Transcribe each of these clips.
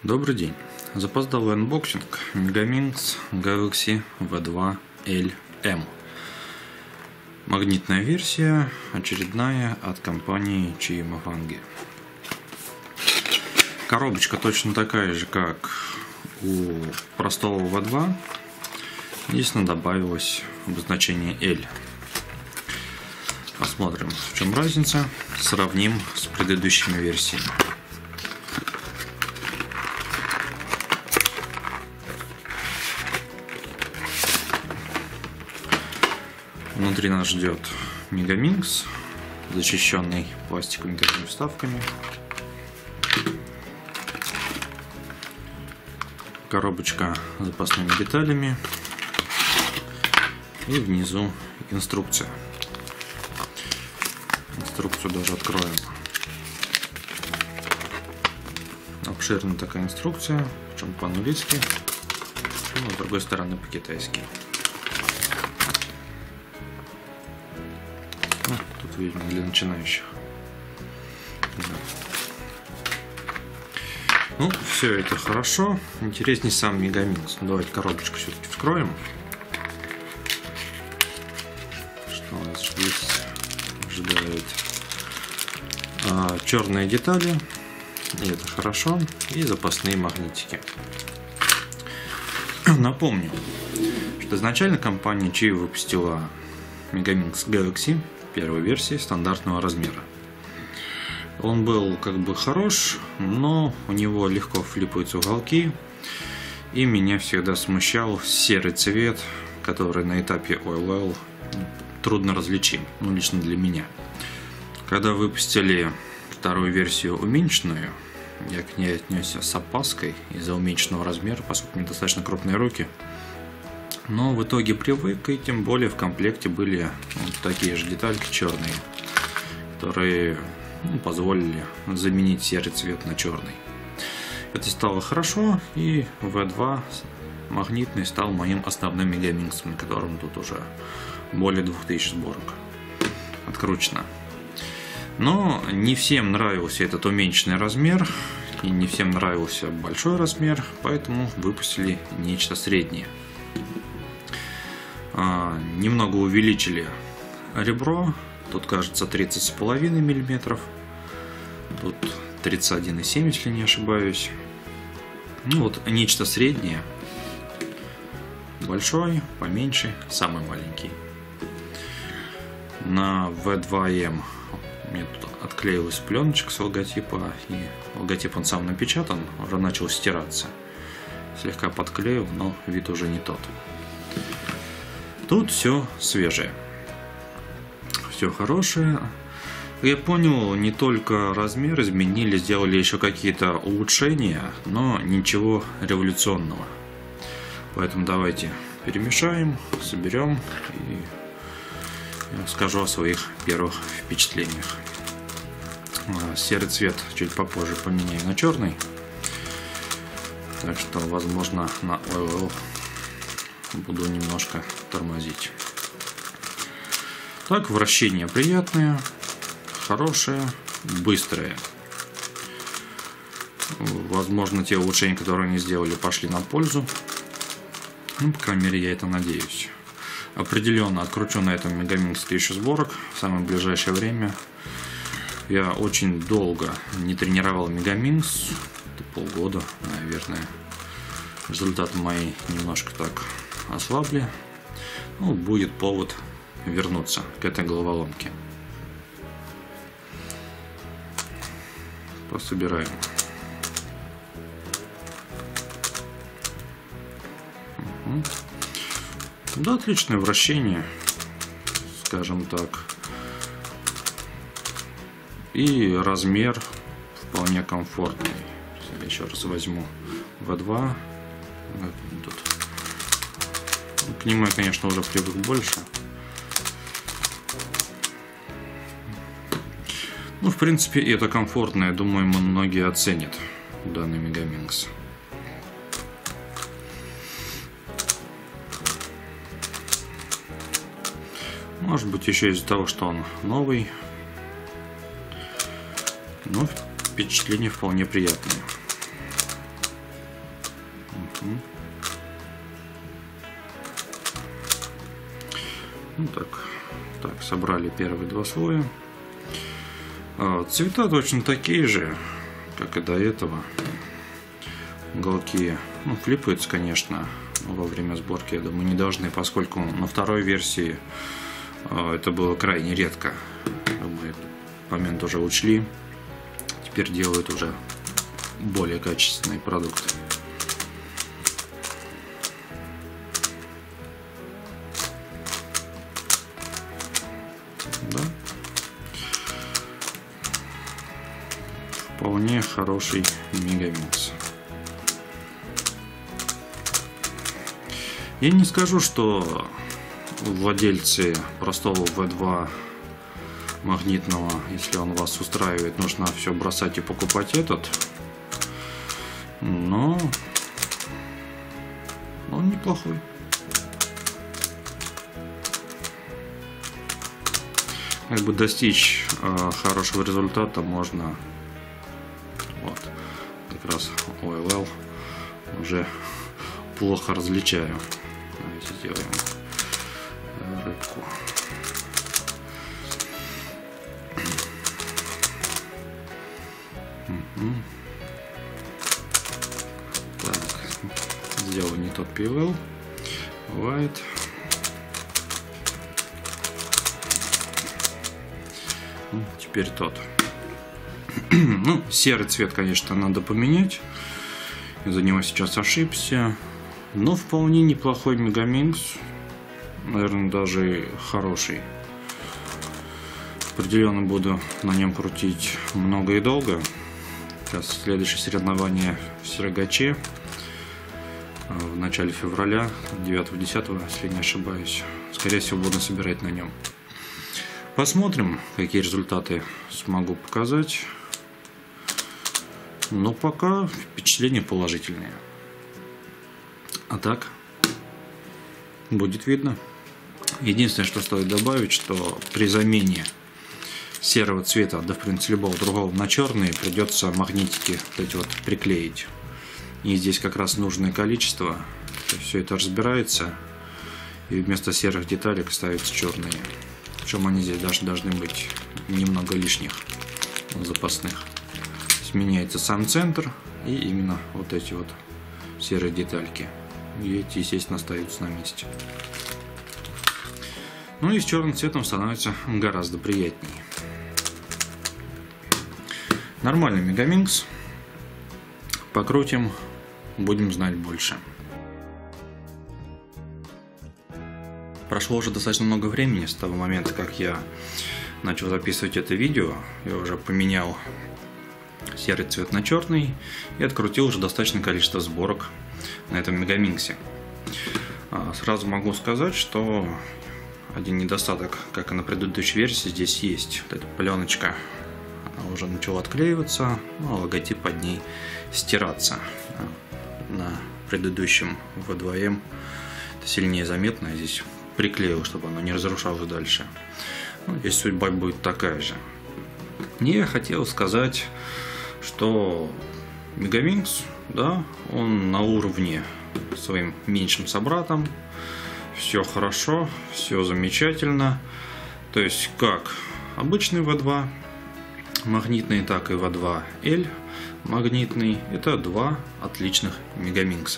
Добрый день. Запоздалый анбоксинг Megaminx Galaxy V2 LM. Магнитная версия, очередная от компании Chi-Mofang. Коробочка точно такая же, как у простого V2. Единственное, добавилось обозначение L. Посмотрим, в чем разница. Сравним с предыдущими версиями. Внутри нас ждет Megaminx, защищенный пластиковыми такими вставками. Коробочка с запасными деталями. И внизу инструкция. Инструкцию даже откроем. Обширная такая инструкция, причем по-английски, а с другой стороны по-китайски. Тут видимо для начинающих. Ну, все это хорошо. Интереснее сам Megaminx. Давайте коробочку все-таки вскроем. Что у нас здесь ожидает? Черные детали. И это хорошо. И запасные магнитики. Напомню, что изначально компания Chi выпустила Megaminx Galaxy первой версии стандартного размера. Он был как бы хорош, но у него легко флипаются уголки, и меня всегда смущал серый цвет, который на этапе OLL трудно различим, ну лично для меня. Когда выпустили вторую версию уменьшенную, я к ней отнесся с опаской из-за уменьшенного размера, поскольку у меня достаточно крупные руки. Но в итоге привык, и тем более в комплекте были вот такие же детальки черные, которые позволили заменить серый цвет на черный. Это стало хорошо, и V2 магнитный стал моим основным Megaminx, на котором тут уже более 2000 сборок откручено. Но не всем нравился этот уменьшенный размер, и не всем нравился большой размер, поэтому выпустили нечто среднее. Немного увеличили ребро. Тут кажется 30,5 мм. Тут 31,7, если не ошибаюсь. Ну вот нечто среднее. Большой, поменьше, самый маленький. На V2M мне тут отклеилась пленочка с логотипа. И логотип он сам напечатан, уже начал стираться. Слегка подклеил, но вид уже не тот. Тут все свежее. Все хорошее. Я понял, не только размер изменили, сделали еще какие-то улучшения, но ничего революционного. Поэтому давайте перемешаем, соберем и я расскажу о своих первых впечатлениях. Серый цвет чуть попозже поменяю на черный. Так что, возможно, на OLL буду немножко тормозить. Так, вращение приятное, хорошее, быстрое. Возможно, те улучшения, которые они сделали, пошли на пользу. Ну, по крайней мере, я это надеюсь. Определенно откручу на этом Megaminx 1000 сборок в самое ближайшее время. Я очень долго не тренировал Megaminx, полгода, наверное. Результаты мои немножко так ослабли. Ну, будет повод вернуться к этой головоломке. Пособираем. Да, отличное вращение, скажем так. И размер вполне комфортный. Я еще раз возьму V2. Тут. К нему я, конечно, уже привык больше. Ну, в принципе, это комфортно. Я думаю, многие оценят данный Megaminx. Может быть, еще из-за того, что он новый. Но впечатление вполне приятное. Ну так, собрали первые два слоя. Цвета точно такие же, как и до этого. Уголки, флипаются, конечно, во время сборки, я думаю, не должны, поскольку на второй версии это было крайне редко. Мы этот момент уже учли. Теперь делают уже более качественный продукт. Да. Вполне хороший Megamix. Я не скажу, что владельцы простого V2 магнитного, если он вас устраивает, нужно все бросать и покупать этот. Но он неплохой. Как бы достичь хорошего результата можно. Вот, как раз OLL уже плохо различаю. Давайте сделаем рыбку. Так, сделал не тот PLL. White. Теперь тот. Ну, серый цвет, конечно, надо поменять. Из-за него сейчас ошибся. Но вполне неплохой Megamix. Наверное, даже хороший. Определенно буду на нем крутить много и долго. Сейчас следующее соревнование в Сирогаче в начале февраля, 9-10, если не ошибаюсь. Скорее всего, буду собирать на нем. Посмотрим, какие результаты смогу показать. Но пока впечатления положительные. А так, будет видно. Единственное, что стоит добавить, что при замене серого цвета, да в принципе любого другого, на черный придется магнитики вот эти вот приклеить. И здесь как раз нужное количество. Все это разбирается. И вместо серых деталек ставятся черные. Причем они здесь даже должны быть немного лишних, запасных. Меняется сам центр и именно вот эти вот серые детальки. И эти, естественно, остаются на месте. Ну и с черным цветом становится гораздо приятнее. Нормальный Megamix. Покрутим, будем знать больше. Прошло уже достаточно много времени с того момента, как я начал записывать это видео. Я уже поменял серый цвет на черный и открутил уже достаточное количество сборок на этом Megamix. Сразу могу сказать, что один недостаток, как и на предыдущей версии, здесь есть. Вот эта пленочка, она уже начала отклеиваться, а логотип под ней стираться. На предыдущем V2M это сильнее заметно, я здесь приклеил, чтобы оно не разрушалось дальше. Ну, здесь судьба будет такая же. И я хотел сказать, что Megamix, да, он на уровне своим меньшим собратом. Все хорошо, все замечательно. То есть как обычный V2 магнитный, так и V2L магнитный. Это два отличных Megamix.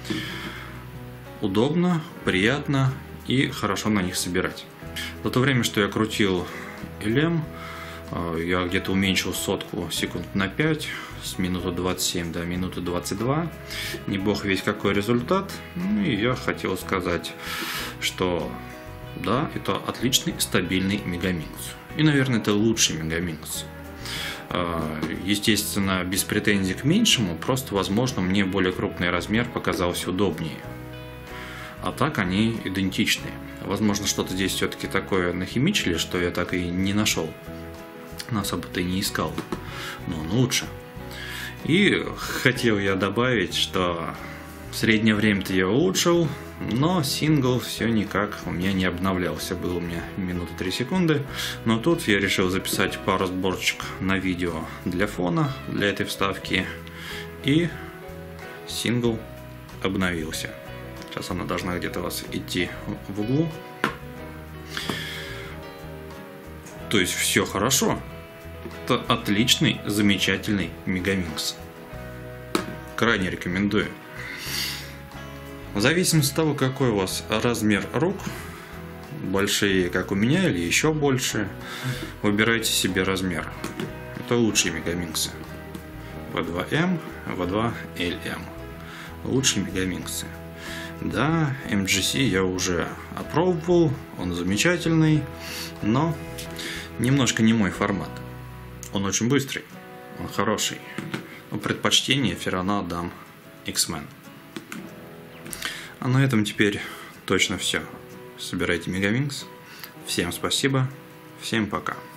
Удобно, приятно и хорошо на них собирать. За то время, что я крутил LM, я где-то уменьшил сотку секунд на 5, с минуты 27 до минуты 22. Не бог весь какой результат. Ну и я хотел сказать, что да, это отличный стабильный Megamix. И, наверное, это лучший Megamix. Естественно, без претензий к меньшему, просто, возможно, мне более крупный размер показался удобнее. А так они идентичны. Возможно, что-то здесь все-таки такое нахимичили, что я так и не нашел. Но особо-то и не искал. Но он лучше. И хотел я добавить, что в среднее время-то я улучшил, но сингл все никак у меня не обновлялся. Было у меня минуты 3 секунды. Но тут я решил записать пару сборочек на видео для фона, для этой вставки. И сингл обновился. Сейчас она должна где-то у вас идти в углу. То есть все хорошо. Это отличный, замечательный Мегаминкс. Крайне рекомендую. В зависимости от того, какой у вас размер рук, большие, как у меня, или еще больше, выбирайте себе размер. Это лучшие Мегаминксы. V2M, V2LM. Лучшие Мегаминксы. Да, MGC я уже опробовал, он замечательный, но немножко не мой формат. Он очень быстрый, он хороший. Но предпочтение все равно отдам X-Men. А на этом теперь точно все. Собирайте Мегаминкс. Всем спасибо, всем пока.